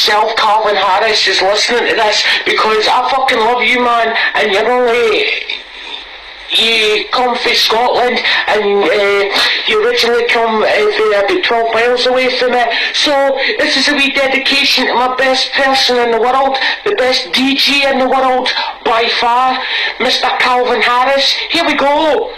yourself, Calvin Harris, is listening to this, because I fucking love you, man, and you're only... You come from Scotland, and you originally come from about 12 miles away from it. So this is a wee dedication to my best person in the world, the best DJ in the world by far, Mr. Calvin Harris. Here we go.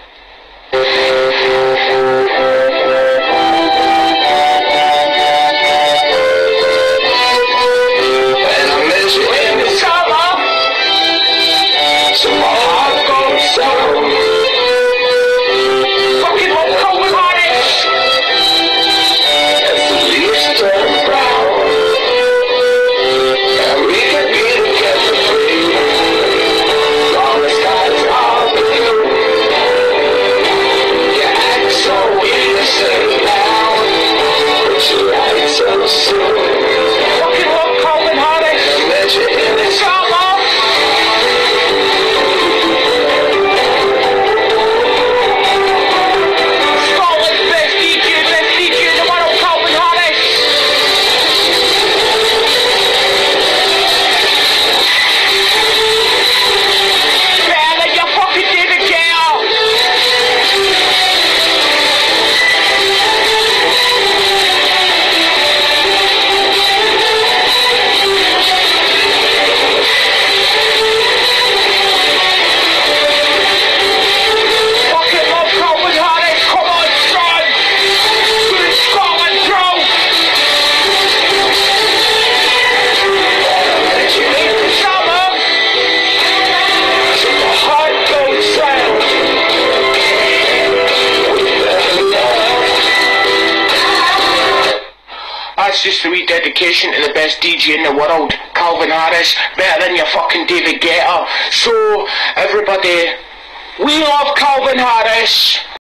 That's just a wee dedication to the best DJ in the world, Calvin Harris, better than your fucking David Guetta. So, everybody, we love Calvin Harris.